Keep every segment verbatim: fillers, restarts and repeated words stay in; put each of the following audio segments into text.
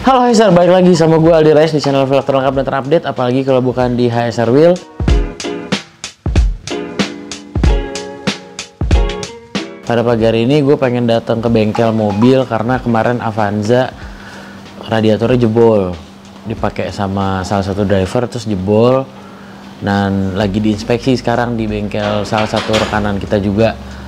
Halo H S R, balik lagi sama gue Aldi Rais di channel vlog terlengkap dan terupdate, apalagi kalau bukan di H S R Wheel. Pada pagi hari ini gue pengen datang ke bengkel mobil karena kemarin Avanza radiatornya jebol, dipakai sama salah satu driver terus jebol, dan lagi diinspeksi sekarang di bengkel salah satu rekanan kita juga.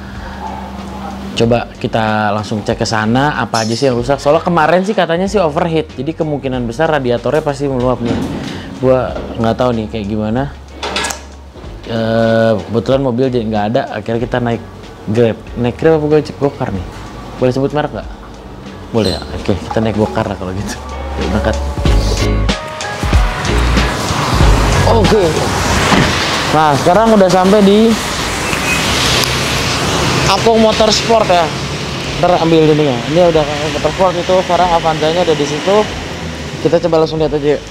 Coba kita langsung cek ke sana apa aja sih yang rusak. Soalnya kemarin sih katanya sih overheat, jadi kemungkinan besar radiatornya pasti meluap nih. Gua nggak tahu nih kayak gimana. E, kebetulan mobil jadi nggak ada, akhirnya kita naik Grab. Naik Grab apa gue cek Gokar nih? Boleh sebut merek nggak? Boleh ya. Oke, kita naik Gokar lah kalau gitu. Yuk, berangkat. Oke. Nah, sekarang udah sampai di Apung Motorsport ya. Ntar ambil ini ya. Ini udah Motorsport itu, sekarang Avanzanya ada di situ. Kita coba langsung lihat aja yuk.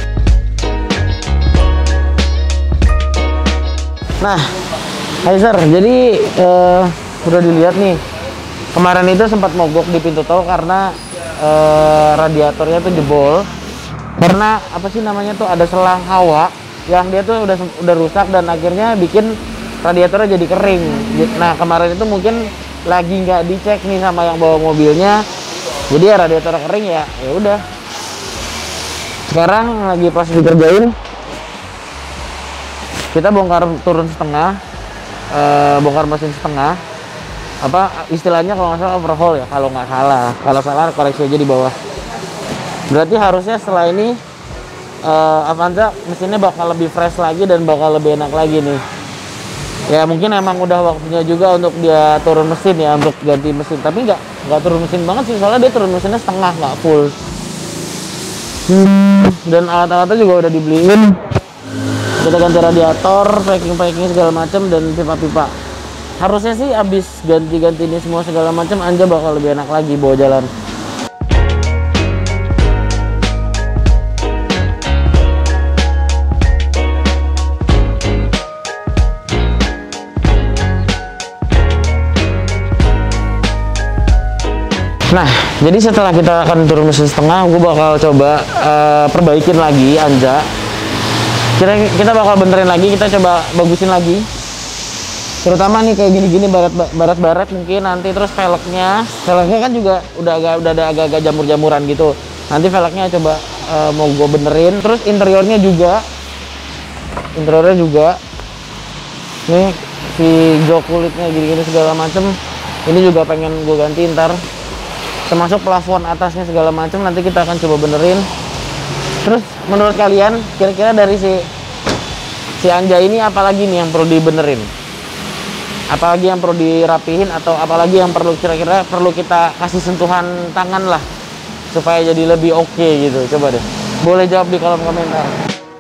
Nah, Heiser, jadi eh, udah dilihat nih. Kemarin itu sempat mogok di pintu tol karena eh, radiatornya tuh jebol. Karena apa sih namanya tuh ada selang hawa yang dia tuh udah udah rusak dan akhirnya bikin radiatornya jadi kering. Nah kemarin itu mungkin lagi nggak dicek nih sama yang bawa mobilnya, jadi ya radiator kering ya. Ya udah. Sekarang lagi pas dikerjain, kita bongkar turun setengah, eh, bongkar mesin setengah. Apa istilahnya kalau nggak salah overhaul ya, kalau nggak salah. Kalau salah koreksi aja di bawah. Berarti harusnya setelah ini eh, Avanza mesinnya bakal lebih fresh lagi dan bakal lebih enak lagi nih. Ya mungkin emang udah waktunya juga untuk dia turun mesin ya, untuk ganti mesin. Tapi nggak nggak turun mesin banget sih, soalnya dia turun mesinnya setengah, nggak full. Hmm, dan alat-alatnya juga udah dibeliin. Kita ganti radiator, packing-packing segala macam, dan pipa-pipa. Harusnya sih abis ganti-ganti ini semua segala macam, Anja bakal lebih enak lagi bawa jalan. Nah, jadi setelah kita akan turun mesin setengah, gue bakal coba uh, perbaikin lagi Anja. Kita, kita bakal benerin lagi, kita coba bagusin lagi. Terutama nih kayak gini-gini barat-barat mungkin nanti, terus velgnya, velgnya kan juga udah agak udah ada agak-agak jamur-jamuran gitu. Nanti velgnya coba uh, mau gue benerin. Terus interiornya juga, interiornya juga. Nih si jok kulitnya gini-gini segala macem. Ini juga pengen gue ganti ntar. Termasuk plafon atasnya segala macam nanti kita akan coba benerin. Terus menurut kalian kira-kira dari si si Anja ini apalagi nih yang perlu dibenerin, apalagi yang perlu dirapihin, atau apalagi yang perlu kira-kira perlu kita kasih sentuhan tangan lah supaya jadi lebih oke okay gitu. Coba deh, boleh jawab di kolom komentar.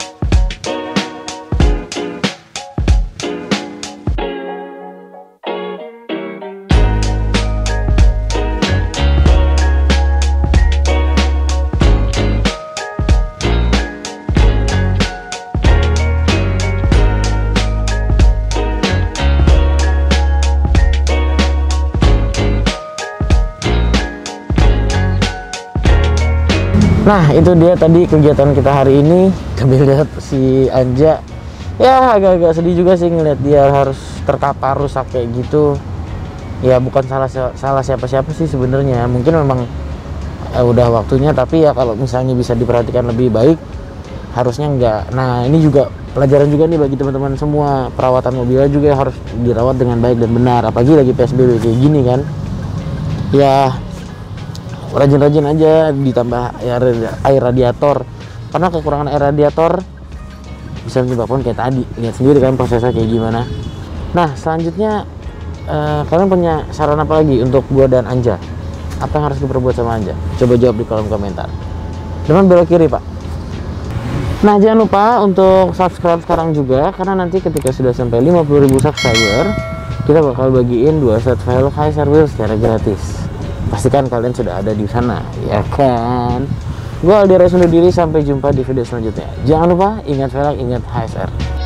Nah itu dia tadi kegiatan kita hari ini. Kami lihat si Anja ya agak-agak sedih juga sih ngeliat dia harus terkapar rusak kayak gitu. Ya bukan salah salah siapa-siapa sih sebenarnya, mungkin memang eh, udah waktunya, tapi ya kalau misalnya bisa diperhatikan lebih baik harusnya enggak. Nah ini juga pelajaran juga nih bagi teman-teman semua, perawatan mobilnya juga harus dirawat dengan baik dan benar, apalagi lagi P S B B kayak gini kan. Ya rajin-rajin aja, ditambah air, air radiator, karena kekurangan air radiator bisa menyebabkan kayak tadi, lihat sendiri kan prosesnya kayak gimana. Nah selanjutnya eh, kalian punya saran apa lagi untuk gua dan Anja? Apa yang harus diperbuat sama Anja? Coba jawab di kolom komentar. Jangan belok kiri pak. Nah jangan lupa untuk subscribe sekarang juga, karena nanti ketika sudah sampai lima puluh ribu subscriber kita bakal bagiin dua set file H S R Wheel secara gratis. Pastikan kalian sudah ada di sana, ya kan? Gue Aldi Rais undur diri, sampai jumpa di video selanjutnya. Jangan lupa ingat velg, ingat H S R.